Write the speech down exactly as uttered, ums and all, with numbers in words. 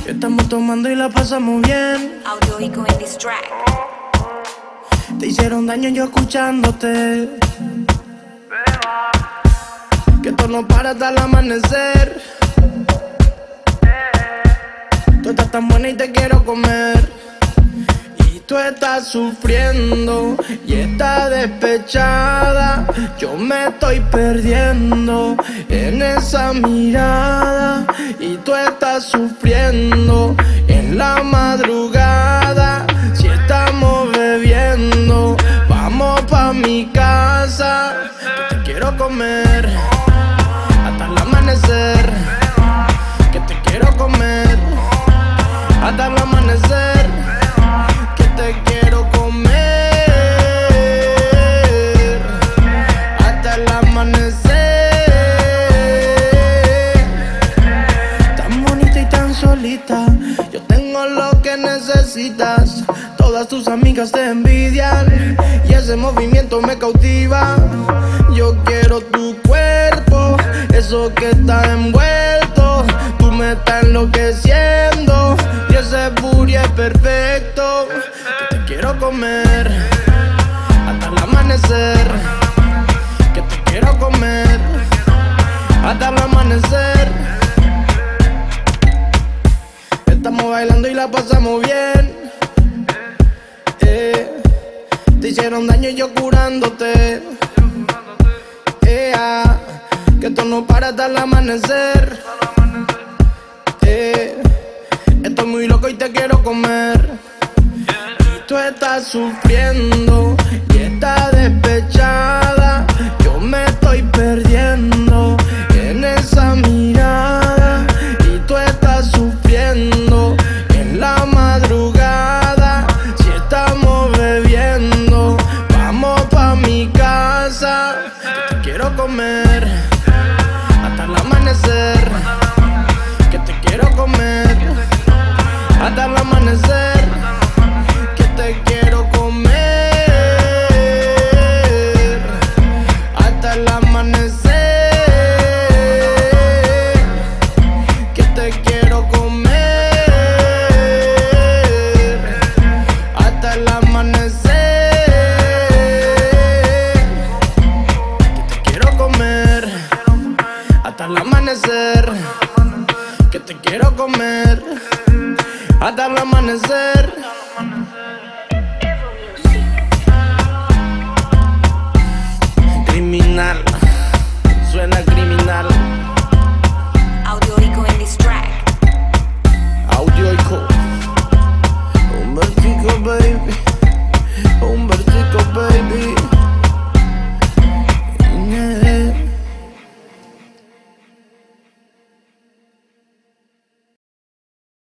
Estamos tomando y la pasamos bien. Audio Eco en this track. Te hicieron daño yo escuchándote. Que esto no para hasta el amanecer. Tú estás tan buena y te quiero comer. Y tú estás sufriendo y estás despechada. Yo me estoy perdiendo en esa mirada. Y tú estás sufriendo en la madrugada. Si estamos bebiendo, vamos pa' mi casa. Que te quiero comer hasta el amanecer. Que te quiero comer hasta el amanecer. Que te quiero comer hasta el amanecer. Tan bonita y tan solita, yo tengo lo que necesitas. Todas tus amigas te envidian y ese movimiento me cautiva. Yo quiero tu cuerpo, eso que está envuelto. Tú me estás enloqueciendo y ese booty es perfecto. Que te quiero comer hasta el amanecer. Que te quiero comer hasta el amanecer. Estamos bailando y la pasamos bien. Eh, te hicieron daño y yo curándote. Eh, ah, que esto no para hasta el amanecer. Eh, estoy muy loco y te quiero comer. Y tú estás sufriendo y estás despechada. Yo me estoy perdiendo en esa mirada. Y tú estás sufriendo en la madrugada. Si estamos bebiendo, vamos pa' mi casa. Que te quiero comer hasta el amanecer. Que te quiero comer hasta el amanecer. Que te quiero comer hasta el amanecer. Que te quiero comer hasta el amanecer. Que te quiero comer hasta el amanecer. Que te quiero comer hasta el amanecer. Criminal, suena criminal.